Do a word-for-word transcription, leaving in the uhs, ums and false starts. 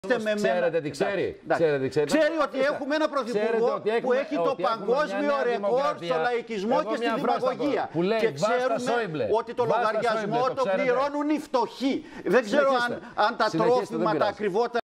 Ξέρετε τι ξέρει. Ξέρει, ξέρει ότι έχουμε ένα πρωθυπουργό που έχει το παγκόσμιο ρεκόρ στο λαϊκισμό και στη δημαγωγία. Και ξέρουμε ότι το λογαριασμό το πληρώνουν οι φτωχοί. Δεν ξέρω αν τα τρόφιμα, τα ακριβότερα.